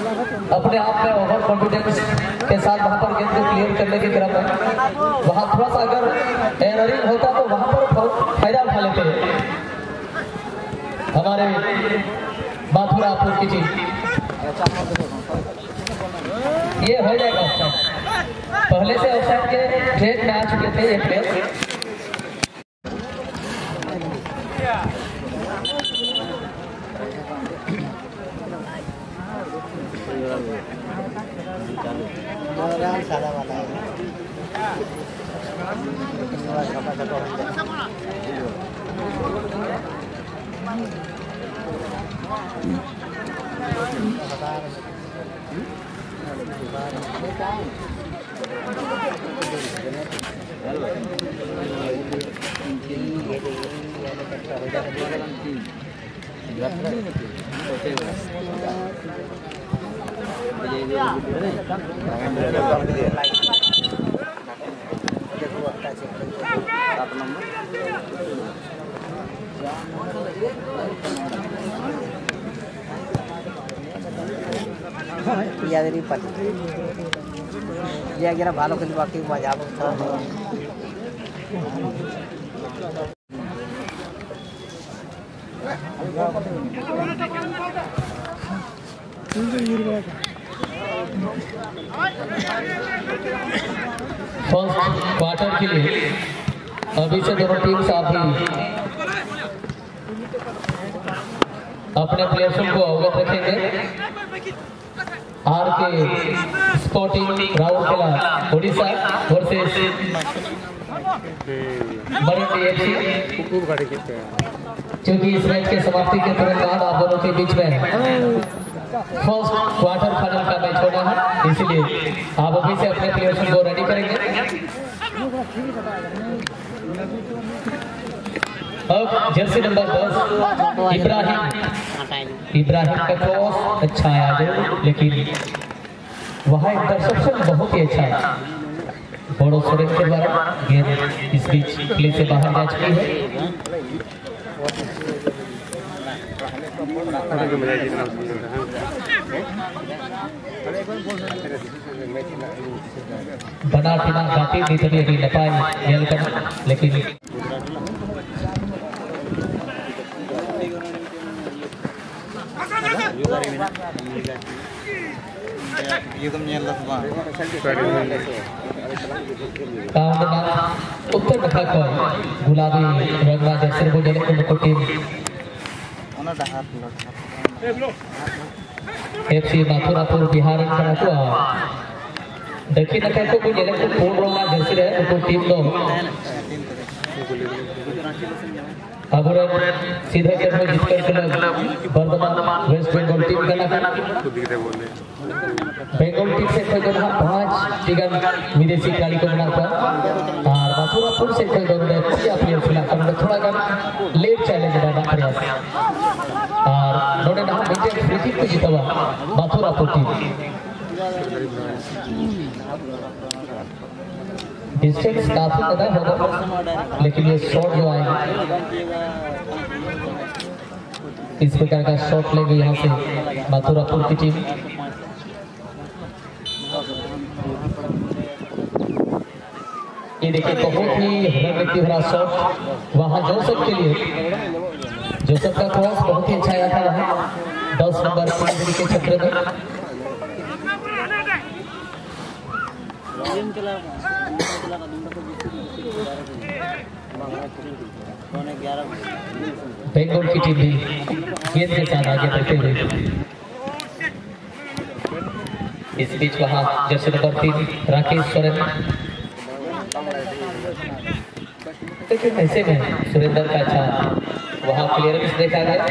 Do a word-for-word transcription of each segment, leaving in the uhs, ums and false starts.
अपने आप में ओवर कॉन्फिडेंस के साथ वहां पर गेंद को क्लियर करने की क्रम है। वहां थोड़ा सा अगर एररिंग होता तो वहां पर फायदा उठा लेते हमारे माथुरापुर की टीम। ये हो जाएगा ऑफसाइड, पहले से ऑफसाइड के ट्रेड में आ चुके थे ये प्लेयर। सादा वाला है यादेरी पट या गिरा भालो खेल बाकी मजा फर्स्ट क्वार्टर के लिए अभी से दोनों टीम साथ ही अपने प्लेयर्स को अवगत रखेंगे। R K sporting Rourkela Odisha versus Marathi FC. क्योंकि इस मैच के समाप्ति के तुरंत बाद आप दोनों के बीच में फर्स्ट क्वार्टर फाइनल का मैच होना है, इसलिए आप अभी से अपने प्लेयर्स को रेडी करेंगे। अब जर्सी नंबर दस इब्राहिम इब्राहिम का क्रॉस अच्छा आया, लेकिन वहाँ इंटरसेप्शन बहुत ही अच्छा है। बड़ो सोरेन के द्वारा गेंद इस बीच प्ले से बाहर जा चुकी है। बना टीना घाटी नहीं तभी अभी नपाए खेल कर, लेकिन उत्तर ढका को गुलाबी रंगा जैसे वो जले को टीम एफसी माथुरापुर बिहार करा को दक्षिण ढका को जले को पूर्ण रंगा जैसे रहे को टीम लो अब सीधे के में जीतकर club Bardhaman West Bengal team का नाम बंगाल टीम से कोई दोनों पांच टिकट विदेशी खिलाड़ी को बनाता और माथुरापुर से कोई दोनों ने किया प्लेयर खिला कर थोड़ा कम लेट चैलेंज डाला प्रयास और दोनों ने हम इंडियन फ्री किक को जीता हुआ माथुरापुर टीम। डिस्टेंस काफी ज्यादा होगा, लेकिन ये शॉट जो आएगा इस प्रकार का शॉट लेंगे यहाँ से माथुरापुर की टीम। ये देखिए बहुत ही रणनीति भरा शॉट वहाँ जोसेफ के लिए। जोसेफ का क्रॉस बहुत ही अच्छा आया था वहाँ दस नंबर के क्षेत्र में। बंगाल की टीम भी गेंद के साथ आगे बढ़ते हुए इस बीच वहां जर्सी नंबर तीन राकेश सोरेन, लेकिन ऐसे में सुरेंद्र का अच्छा वहां क्लियरेंस देखा गया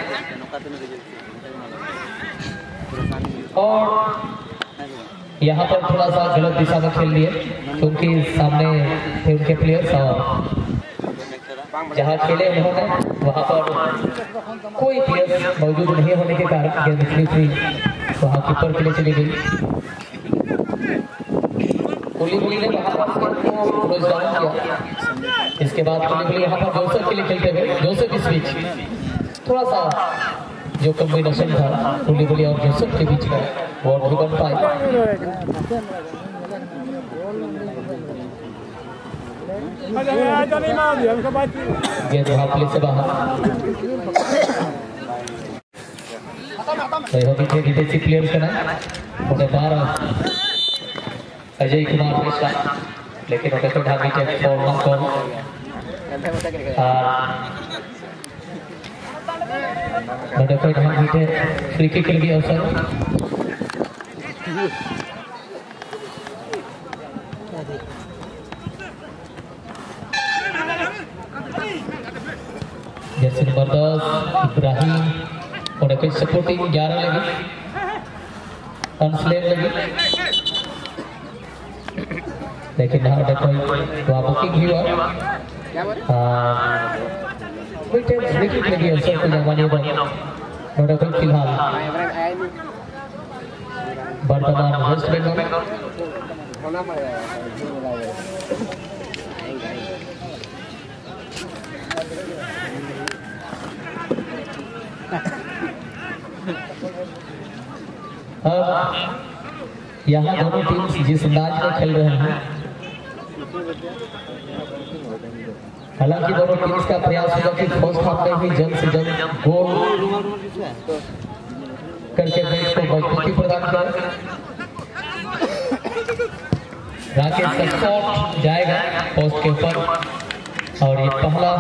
और यहाँ पर थोड़ा सा गलत दिशा में खेल लिए, क्योंकि सामने थे उनके प्लेयर्स और जहाँ खेले उन्होंने वहाँ पर कोई प्लेयर मौजूद नहीं होने के कारण गेंद फ्री फ्री वहाँ कीपर के लिए चली गई। कुलीकुली ने वहाँ पर क्लोज डाउन किया। इसके बाद कुलीकुली यहाँ पर जोसेफ के लिए खेलते हुए जोसेफ इस बीच थोड़ा सा जो कॉम्बिनेशन था कुलीकुली और जोसेफ के बीच में Ball driven by. गेंद हाथली से बाहर। विदेशी प्लेयर्स का उन्हें बारह अजय कुमार मिश्रा, लेकिन उन्हें तो ढाबी टेक फॉर्म कॉल उन्हें कोई ढाबी टेक फ्री किक के लिए अवसर। जैसे नंबर दस इब्राहिम और कोई सपोर्टिंग ग्यारह लगी अनस्लेव लगी, लेकिन यहाँ देखो वहाँ बुकिंग हुआ कोई टाइम ब्रेकिंग लगी अवसर को जमाने पर नोड़ा कोई फिलहाल वर्तमान वेस्ट बंगाल अब यहाँ दोनों टीम्स जिस अंदाज में खेल रहे हैं, हालांकि दोनों टीम्स का प्रयास होगा कि फर्स्ट हाफ में भी जल्द से जल्द गोल करके मैच को मजबूती प्रदान करें। राकेश का शॉट जाएगा पोस्ट के ऊपर और ये पहला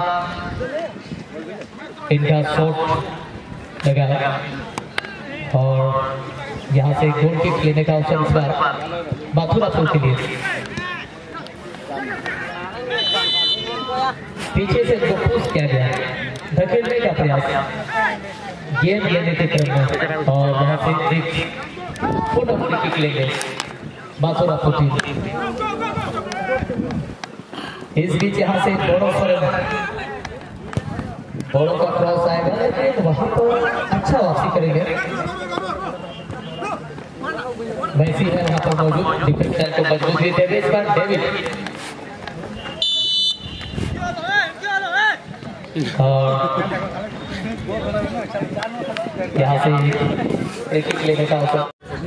इनका शॉट लगा है और यहाँ से गोल किक लेने का अवसर इस बार मथुरापुर के लिए। पीछे से इनको पुश किया गया, धकेलने का प्रयास गेंद लेने के क्रम में और यहाँ से एक फुट फ्री किक लेंगे मथुरापुर टीम। इस बीच यहाँ से दोनों सरल बॉलों का क्रॉस आएगा, लेकिन वहां पर अच्छा वापसी करेंगे। मैसी है वहां पर मौजूद, डिफेंस लाइन को मजबूत देते हुए इस बार डेविड और यहाँ से फ्री किक लेने का अवसर।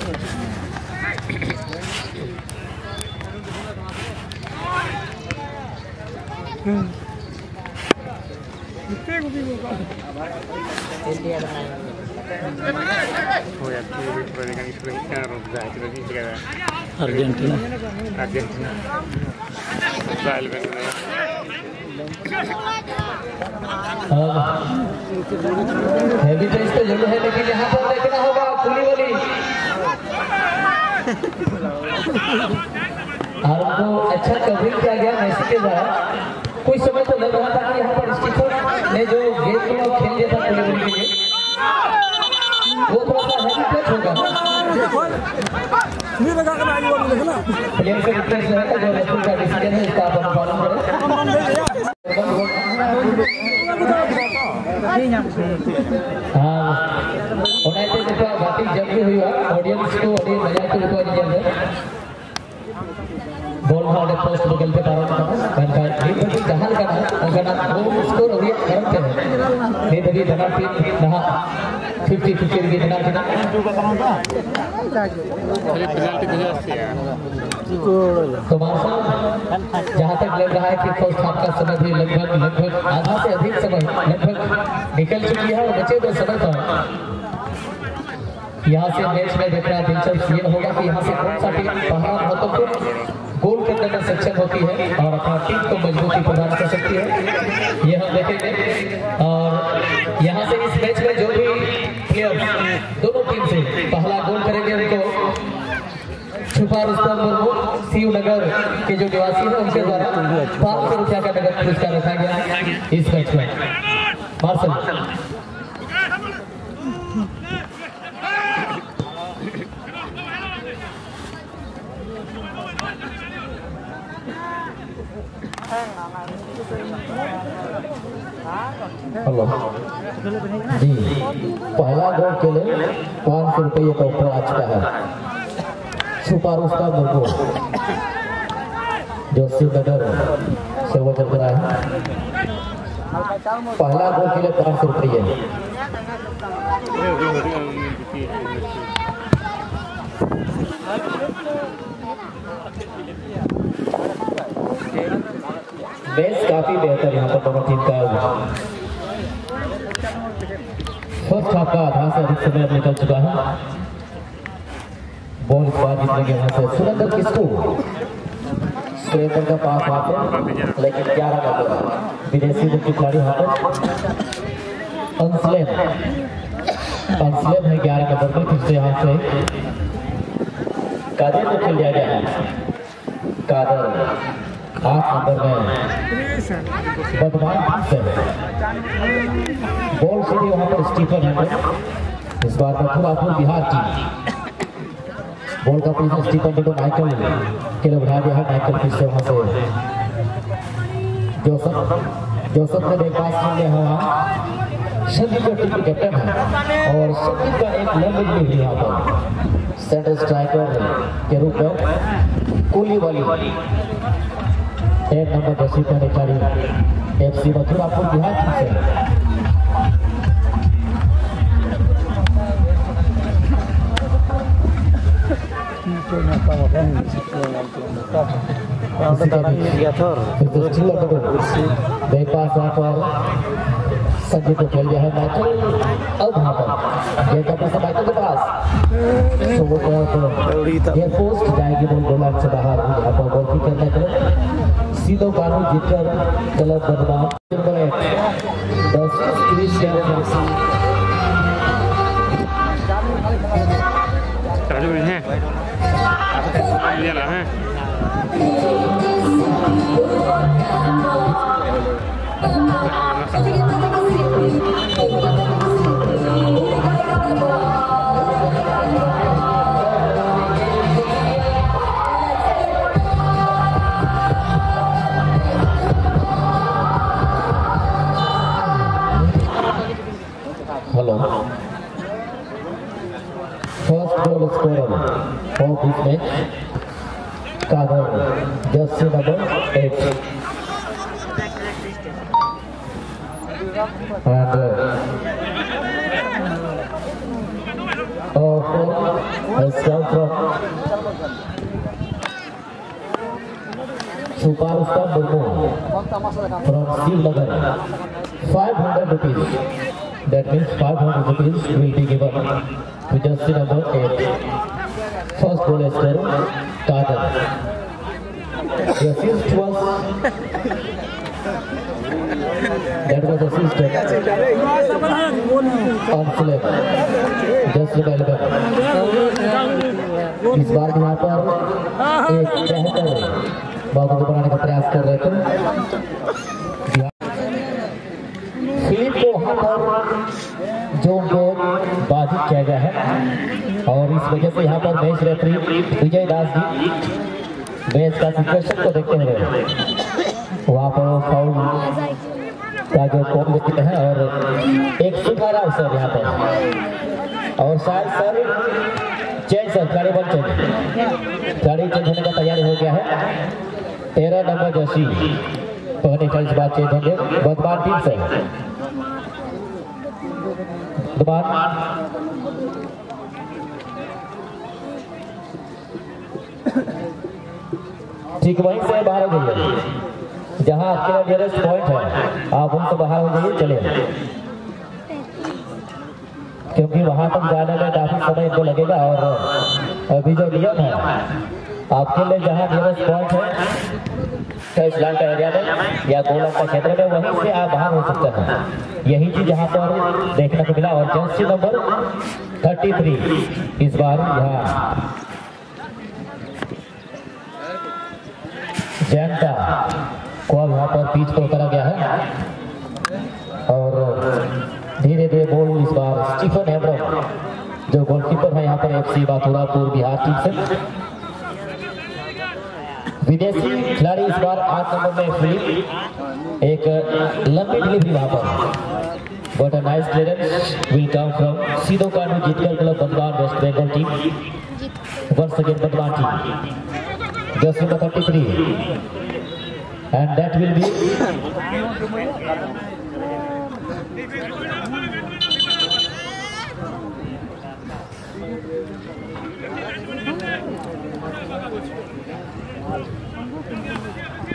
अर्जेंटीना अर्जेंटीना हैवी टेस्ट तो जरूर है, लेकिन यहाँ पर देखना होगा कुलीबाली और उनको अच्छा कवरिंग किया गया मैसी के द्वारा। कुछ समय तो लग रहा था कि यहाँ पर स्टीफन ने जो गेंद को खेल दिया था कुलीबाली के लिए, वो थोड़ा सा हैवी टच होगा। प्लेयर से रिक्वेस्ट है जो रेफरी का डिसीजन है इसका आप अनुपालन करें। हाँ, उन्हें तो बातें जब भी हुई ऑडियंस को ऑडियंस मजा को रुकवा दीजिए। बॉल हमारे पोस्ट बगल पे पारा था kan ini bagi jahan kan karena goal skor dia करते हैं ये तभी धना टीम ना फिफ्टी फिफ्टी की धना टीम अरे पेनल्टी मुझे आती है तो मासा जहां तक लग रहा है कि फर्स्ट हाफ का समय भी लगभग लगभग आधा से अधिक समय लगभग निकल चुकी है और बचे हुए समय पर यहाँ से मैच में देखना दिलचस्प ये होगा कि यहाँ से कौन सा टीम पहला महत्वपूर्ण गोल करने में सक्षम होती है और अपना टीम को मजबूती प्रदान कर सकती है, ये हम देखेंगे। और यहाँ से इस मैच में जो भी प्लेयर दोनों टीम से पहला गोल करेंगे उनको छुपा रुस्तम मुर्मू सीयू नगर के जो निवासी है उनके द्वारा पाँच सौ रुपया का नगद पुरस्कार रखा गया इस मैच में। मार्शल हेलो जी, पहला गोल के लिए पाँच सौ रुपये का ऊपर आ चुका है सुपर उसका मुर्मू जो श्रीनगर से वजन करा है। पहला गोल के लिए पाँच सौ रुपये काफी बेहतर यहाँ पर दोनों टीम का फर्स्ट हाफ का आधा से अधिक समय निकल चुका है। बॉल इस बार जीतने के यहाँ से सुरेंद्र किसको सुरेंद्र का पास वहाँ पे, लेकिन ग्यारह नंबर विदेशी मुख्य खिलाड़ी यहाँ पर अंसलेम अंसलेम है ग्यारह नंबर पर। फिर से यहाँ से कादर को खेल दिया गया है। कादर आठ नंबर में बदमान से बॉल सीधी वहां पर स्टीफन है। इस बार मथुरापुर बिहार टीम बॉल का पोजीशन स्टीफन को माइकल के लिए बढ़ा दिया है। माइकल फिर से वहां से जोसेफ जोसेफ ने एक पास खेल दिया है। वहां संदीप जो टीम के कैप्टन है और संदीप का एक लंबी डिलीवरी यहाँ पर सेंटर स्ट्राइकर के रूप में कूली वाली एक नंबर दसी पर खिलाड़ी एफसी मथुरापुर बिहार टीम से संजीव को खेल दिया है माइकल। अब वहां पर माइकल के पास ये पोस्ट जाएगी बॉल गोल लाइन से बाहर। यहाँ पर गोल किक करने के सीधो कानून जीतकर क्लब बदमाश नंबर एक दस hello first goal scorer for this match Kadar jersey number eight and uh, has come from Superstar Burmo from Srinagar. five hundred rupees. That means five hundred rupees will be given to jersey number eight. First goal scorer Kader. The assist was that was assisted on Philip. Just available. इस बार यहाँ पर एक बेहतर बाबू को बनाने का प्रयास कर रहे थे। फिलिप को वहाँ पर जो बाधित किया गया है और इस वजह से यहाँ पर match referee Vijay Das ji match का सिचुएशन को देखते हुए वहाँ पर फाउल का जो कॉल देते हैं और एक सुधारा अवसर यहाँ पर और शायद सर चेंज सर खिलाड़ी बन चेंज खिलाड़ी चेंज होने का तैयारी हो गया है। तेरह नंबर जर्सी पहले खेल से बाद चेंज होंगे बदमान टीम से बदमान ठीक वहीं से बाहर हो गई है जहां आपके नियरेस्ट पॉइंट है आप उनसे बाहर हो जाइए चले क्योंकि वहां तक जाने में काफी समय इनको लगेगा और अभी जो नियम है आपके लिए जहां नियरेस्ट पॉइंट है टच लाइन का एरिया में या गोल का क्षेत्र में वहीं से आप बाहर हो सकते हैं। यही चीज यहाँ पर देखने को मिला और जर्सी नंबर थर्टी थ्री इस बार यहाँ जनता को अब यहाँ पर पिच पर उतारा गया है और धीरे धीरे बॉल इस बार स्टीफन हेब्रम जो गोलकीपर है यहाँ पर एफसी मथुरापुर बिहार टीम से। विदेशी खिलाड़ी इस बार आठ नंबर में फिलिप एक लंबी डिलीवरी वहां पर but a nice clearance will come from Sidho Kanu जीतकर club Bardhaman waste Bengal team once again Bardhaman team jersey number thirty three and that will be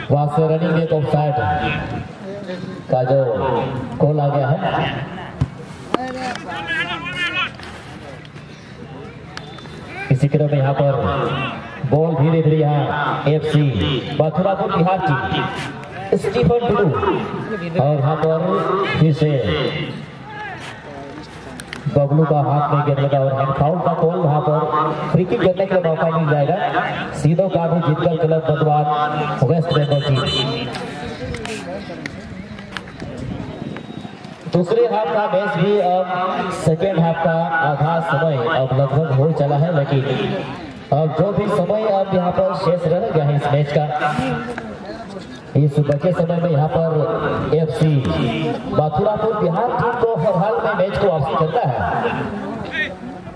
वहां से रनिंग एक ऑफसाइड का जो कॉल आ गया है। इसी क्रम में यहाँ पर बॉल धीरे धीरे यहाँ एफसी मथुरापुर बिहार की स्टीफन टुडू और यहाँ पर फिर से बबलू का हाथ में गिर लगा और हैंड फाउल का कॉल। वहां पर फ्री किक करने का मौका मिल जाएगा। सीधो काबू जीतकर क्लब बंदवान वेस्ट बंगाल टीम। दूसरे हाफ का मैच भी अब सेकेंड हाफ का आधा समय अब लगभग हो चला है, लेकिन अब जो भी समय अब यहाँ पर शेष रह गया है इस मैच का, इस बचे समय में यहाँ पर एफसी मथुरापुर बिहार टीम को हर हाल में मैच को वापसी करता है।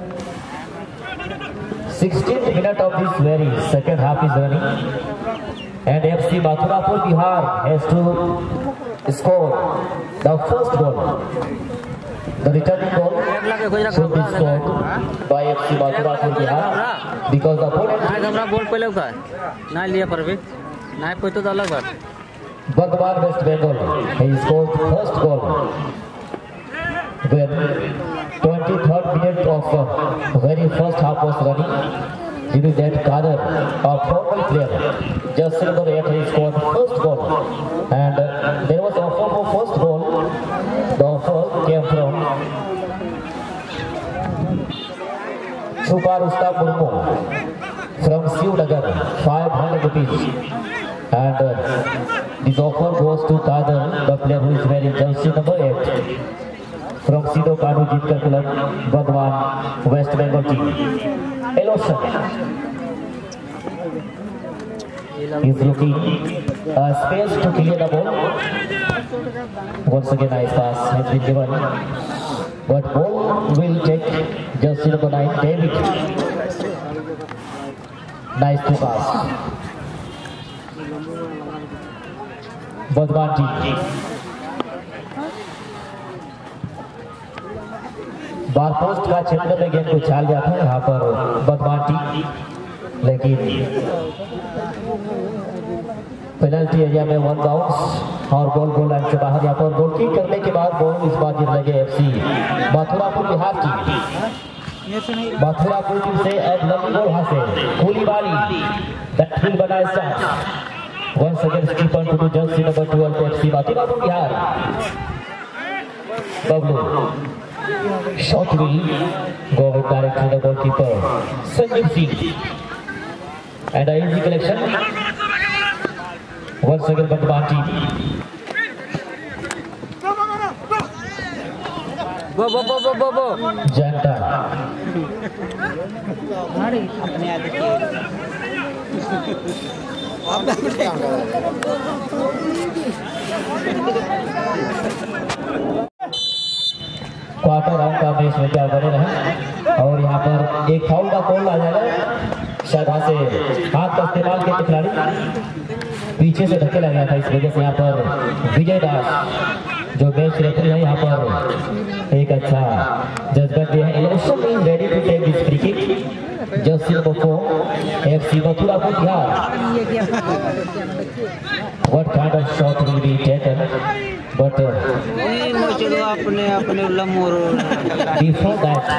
Sixteenth minute of this very second half is running and FC Mathurapur Bihar has to score the first goal. The returning goal should be scored by F C Mathurapur Bihar because the opponent हमरा ball पहले का ना लिया पर भी ना कोई तो अलग बात। Bardhaman West Bengal he scored first goal when twenty-third minute of the very first half was running. During that, Kader, a former player, just number eight, he scored first goal, and uh, there was offer for first goal. The offer came from Supar Ustad Murmu from Sivnagar, five hundred rupees, and uh, this offer goes to Kader, the player who is wearing jersey number eight from Sido Kanu Jitkar Club, Bardhaman West Bengal team. Eloson is looking uh, space to clear the ball. Once again, nice pass has been given, but ball will take just number nine, David. Nice to pass. Bardhaman team. Bar post का क्षेत्र में गेंद को चाल गया था यहाँ पर बर्धमान टीम, लेकिन पेनल्टी एरिया में वन बाउंस और बॉल गोल लाइन से बाहर। यहाँ पर गोल किक करने के बाद बॉल इस बार गिर लगे एफसी मथुरापुर बिहार की। मथुरापुर टीम से अब लंबी बॉल हासिल कूलीबाली दैट विल बना start once again Stephen Tudu jersey number twelve FC Mathurapur Bihar. Bablu shot will go direct to the goalkeeper Sanjeev Singh and a easy collection once again Bardhaman team. Bo bo bo bo bo bo Janta quarter round का match में क्या बने रहे और यहाँ पर एक foul का कॉल आ जाएगा। शायद वहाँ से हाथ का इस्तेमाल के खिलाड़ी पीछे से धकेला गया था, इस वजह से यहाँ पर विजय दास जो मैच रेफरी है यहाँ पर एक अच्छा जजमेंट दिया है। Election is ready to take this free kick jersey number four FC Mathurapur Bihar. What kind of shot will be taken? But uh, अपने अपने before that,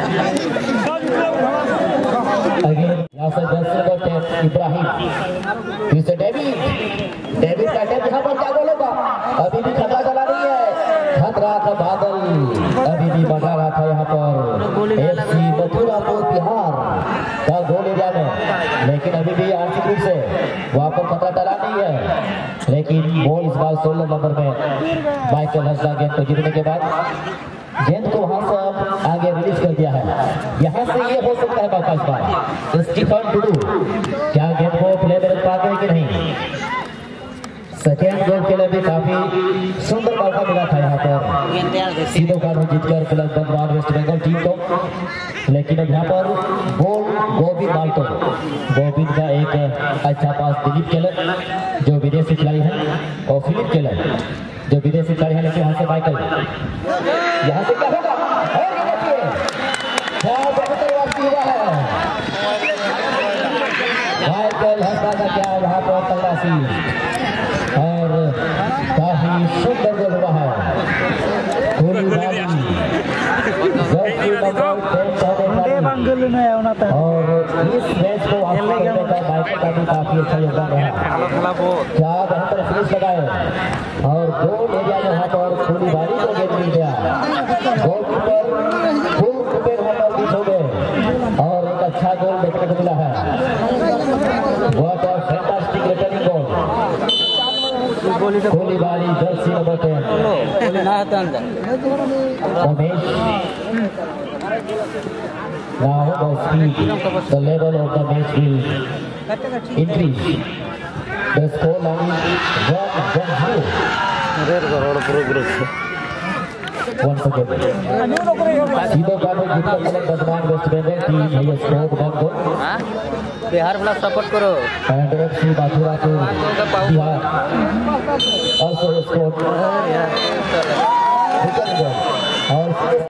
again, यहाँ से जर्सी नंबर टेन इब्राहिम, फिर से डेविड, डेविड का टेप यहाँ पर क्या गोल होगा? अभी भी खतरा चला रही है, खतरा का बादल अभी भी बढ़ा रहा था यहाँ पर एफसी मथुरापुर बिहार का गोल एरिया में, लेकिन अभी भी आंशिक रूप से वहाँ पर खतरा टला नहीं है, लेकिन बॉल इस बार सोलह नंबर में माइकल हंसला गेंद को गिरने के बाद गेंद को वहां से अब आगे रिलीज कर दिया है। यहाँ से ये हो सकता है मौका इस बार स्टीफन टुडू क्या गेंद को प्ले में रख पाते हैं कि नहीं। सेकेंड गोल के लिए भी काफी सुंदर मौका मिला था यहाँ पर सीधो कानून जीतकर क्लब बंदवान वेस्ट बंगाल टीम को, लेकिन अब यहाँ पर गोल गोविंद माल्टो, गोविंद का एक अच्छा पास दिलीप केलर जो विदेशी खिलाड़ी है और फिलिप केलर जो विदेशी खिलाड़ी है, लेकिन यहाँ से माइकल यहाँ से क्या होगा और ये देखिए क्या बेहतर वापसी हुआ है माइकल हंसना का क्या यहाँ पर तलाशी और काफी सुंदर गोल हुआ है। गोलीबारी जर्सी नंबर तेईस और इस मैच को हासिल करने का माइकल का भी काफी अच्छा योगदान रहा। क्या बेहतर फिनिश लगाए और गोल एरिया में वहां पर गोलीबारी को गेंद मिल गया। गोलकीपर फुल कुपेर वहां पर बीच हो गए और एक अच्छा गोल देखने को मिला है। What a fantastic returning goal. गोलीबारी jersey number ten Ramesh. Now the speed, the level of the match will increase. The score line is one zero. Once again, सीधो काटो जितना कलर बदमान वेस्ट बंगाल टीम है ये स्कोर वन गोल। बिहार वाला support करो। And F C Bathura to Bihar also scored